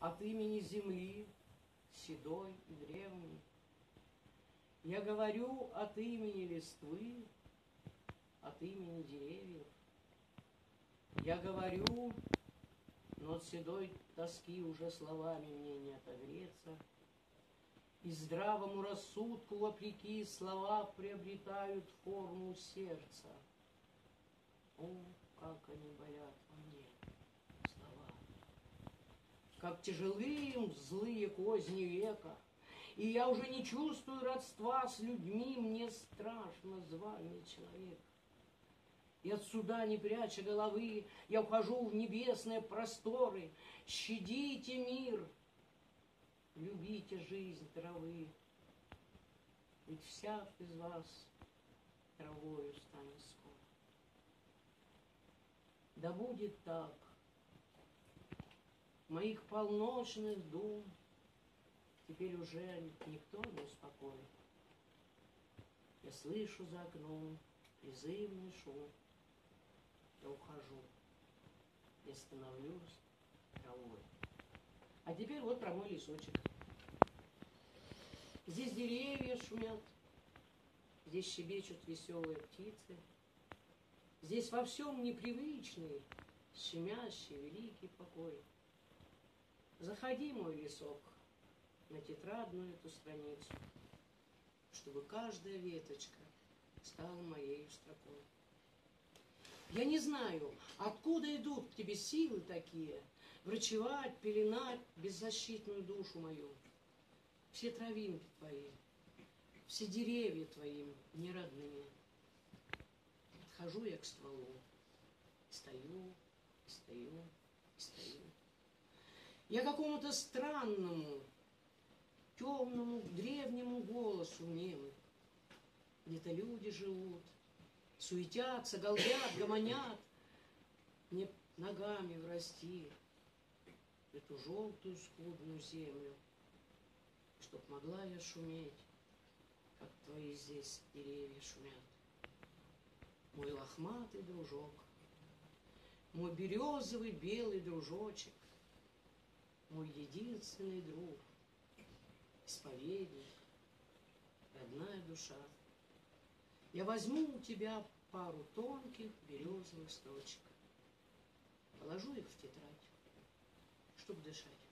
от имени земли, седой и древней. Я говорю от имени листвы, от имени деревьев. Я говорю, но от седой тоски уже словами мне не отогреться. И здравому рассудку, вопреки, слова приобретают форму сердца. О, как они болят во мне, слова! Как тяжелы им злые козни века, и я уже не чувствую родства с людьми, мне страшно звание человека. И отсюда, не пряча головы, я ухожу в небесные просторы. Щадите мир, любите жизнь травы, ведь всяк из вас травою станет скоро. Да будет так, моих полночных дум теперь уже никто не успокоит. Я слышу за окном призывный шум. Я ухожу, я становлюсь травой. А теперь вот про мой лесочек. Здесь деревья шумят, здесь щебечут веселые птицы. Здесь во всем непривычный, щемящий, великий покой. Заходи, мой лесок, на тетрадную эту страницу, чтобы каждая веточка стала моей строкой. Я не знаю, откуда идут к тебе силы такие, врачевать, пеленать беззащитную душу мою. Все травинки твои, все деревья твои неродные. Подхожу я к стволу, стою, стою, стою. Я какому-то странному, темному, древнему голосу немы. Где-то люди живут, суетятся, галдят, гомонят. Мне ногами врасти эту желтую скудную землю, чтоб могла я шуметь, как твои здесь деревья шумят. Мой лохматый дружок, мой березовый белый дружочек, мой единственный друг, исповедник, родная душа. Я возьму у тебя пару тонких березовых строчек, положу их в тетрадь, чтобы дышать.